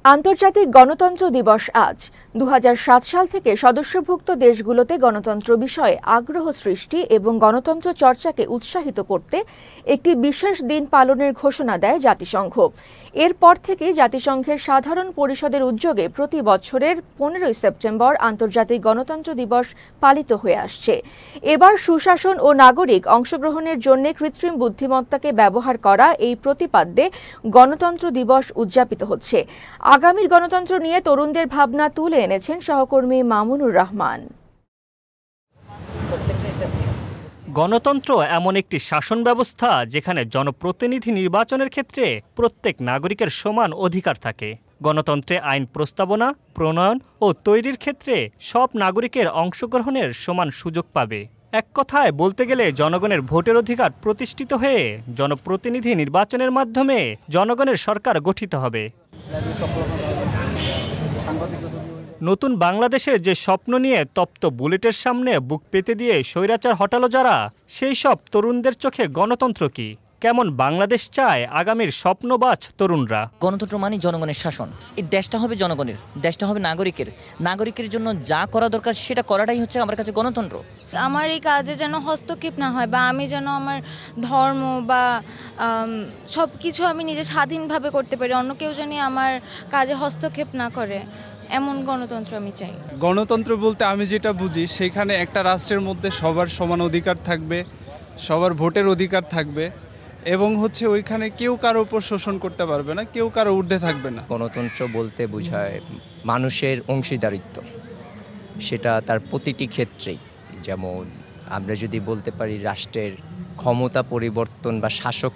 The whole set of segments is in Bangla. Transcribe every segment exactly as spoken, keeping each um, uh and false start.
আন্তর্জাতিক গণতন্ত্র দিবস আজ। দু হাজার সাত সাল থেকে সদস্যভুক্ত দেশগুলোতে গণতন্ত্র বিষয়ে আগ্রহ সৃষ্টি এবং গণতন্ত্র চর্চাকে উৎসাহিত করতে একটি বিশেষ দিন পালনের ঘোষণা দেয় জাতিসংঘ। এরপর থেকে জাতিসংঘের সাধারণ পরিষদের উদ্যোগে প্রতি বছরের পনেরোই সেপ্টেম্বর আন্তর্জাতিক গণতন্ত্র দিবস পালিত হয়ে আসছে। এবার সুশাসন ও নাগরিক অংশগ্রহণের জন্য কৃত্রিম বুদ্ধিমত্তাকে ব্যবহার করা এই প্রতিপাদ্যে গণতন্ত্র দিবস উদযাপিত হচ্ছে। আগামীর গণতন্ত্র নিয়ে তরুণদের ভাবনা তুলে এনেছেন সহকর্মী মামুনুর রহমান। গণতন্ত্র এমন একটি শাসন ব্যবস্থা যেখানে জনপ্রতিনিধি নির্বাচনের ক্ষেত্রে প্রত্যেক নাগরিকের সমান অধিকার থাকে। গণতন্ত্রে আইন প্রস্তাবনা, প্রণয়ন ও তৈরির ক্ষেত্রে সব নাগরিকের অংশগ্রহণের সমান সুযোগ পাবে। এক কথায় বলতে গেলে জনগণের ভোটের অধিকার প্রতিষ্ঠিত হয়ে জনপ্রতিনিধি নির্বাচনের মাধ্যমে জনগণের সরকার গঠিত হবে। নতুন বাংলাদেশের যে স্বপ্ন নিয়ে তপ্ত বুলেটের সামনে বুক পেতে দিয়ে স্বৈরাচার হটালো যারা, সেই সব তরুণদের চোখে গণতন্ত্র কি, কেমন বাংলাদেশ চায় আগামীর স্বপ্নবাজ তরুণরা। গণতন্ত্র মানে জনগণের শাসন। এই দেশটা হবে জনগণের, দেশটা হবে নাগরিকের। নাগরিকের জন্য যা করা দরকার সেটা করাটাই হচ্ছে আমার কাছে গণতন্ত্র। আমার এই কাজে যেন হস্তক্ষেপ না হয়, বা আমি যেন আমার ধর্ম বা সব কিছু আমি নিজে স্বাধীনভাবে করতে পারি, অন্য কেউ যেন আমার কাজে হস্তক্ষেপ না করে, এমন গণতন্ত্র আমি চাই। গণতন্ত্র বলতে আমি যেটা বুঝি, সেখানে একটা রাষ্ট্রের মধ্যে সবার সমান অধিকার থাকবে, সবার ভোটের অধিকার থাকবে, এবং হচ্ছে ওইখানে কেউ কারো উপর শোষণ করতে পারবে না, কেউ কারো ঊর্ধ্বে থাকবে না। গণতন্ত্র বলতে বোঝায় মানুষের অংশীদারিত্ব, সেটা তার প্রতিটি ক্ষেত্রেই। যেমন আমরা যদি বলতে পারি রাষ্ট্রের ক্ষমতা পরিবর্তন বা শাসক,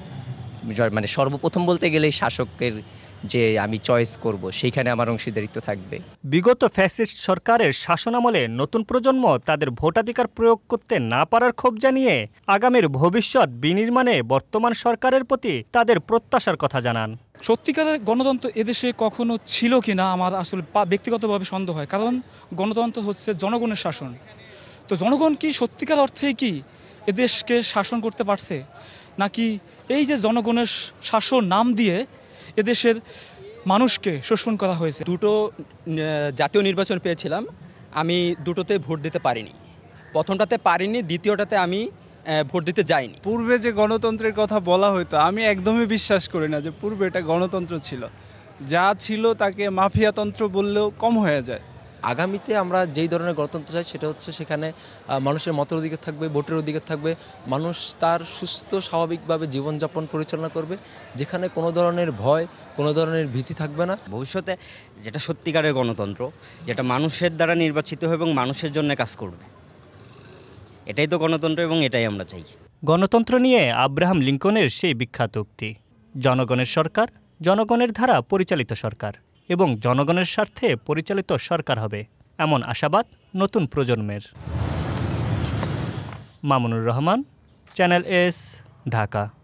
মানে সর্বপ্রথম বলতে গেলেই শাসকের যে আমি চয়েস করব, সেইখানে আমার অংশীদারিত্ব থাকবে। বিগত ফ্যাসিস্ট সরকারের শাসনামলে নতুন প্রজন্ম তাদের ভোটাধিকার প্রয়োগ করতে না পারার ক্ষোভ জানিয়ে আগামীর ভবিষ্যৎ বিনির্মাণে বর্তমান সরকারের প্রতি তাদের প্রত্যাশার কথা জানান। সত্যিকারের গণতন্ত্র এদেশে কখনো ছিল কিনা আমার আসলে ব্যক্তিগতভাবে সন্দেহ হয়, কারণ গণতন্ত্র হচ্ছে জনগণের শাসন। তো জনগণ কি সত্যিকার অর্থেই কি এদেশকে শাসন করতে পারছে, নাকি এই যে জনগণের শাসন নাম দিয়ে এদেশের মানুষকে শোষণ করা হয়েছে? দুটো জাতীয় নির্বাচন পেয়েছিলাম, আমি দুটোতে ভোট দিতে পারিনি। প্রথমটাতে পারিনি, দ্বিতীয়টাতে আমি ভোট দিতে যাইনি। পূর্বে যে গণতন্ত্রের কথা বলা হতো, আমি একদমই বিশ্বাস করি না যে পূর্বে এটা গণতন্ত্র ছিল। যা ছিল তাকে মাফিয়াতন্ত্র বললেও কম হয়ে যায়। আগামীতে আমরা যেই ধরনের গণতন্ত্র চাই সেটা হচ্ছে সেখানে মানুষের মতের অধিকার থাকবে, ভোটের অধিকার থাকবে, মানুষ তার সুস্থ স্বাভাবিকভাবে জীবনযাপন পরিচালনা করবে, যেখানে কোনো ধরনের ভয়, কোনো ধরনের ভীতি থাকবে না। ভবিষ্যতে যেটা সত্যিকারের গণতন্ত্র, যেটা মানুষের দ্বারা নির্বাচিত হবে এবং মানুষের জন্য কাজ করবে, এটাই তো গণতন্ত্র এবং এটাই আমরা চাই। গণতন্ত্র নিয়ে আব্রাহাম লিঙ্কনের সেই বিখ্যাত উক্তি, জনগণের সরকার, জনগণের দ্বারা পরিচালিত সরকার এবং জনগণের স্বার্থে পরিচালিত সরকার হবে, এমন আশাবাদ নতুন প্রজন্মের। Mamunur Rahman, channel S, Dhaka.